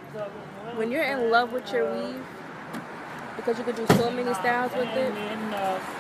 When you're in love with your weave, because you could do so many styles with it,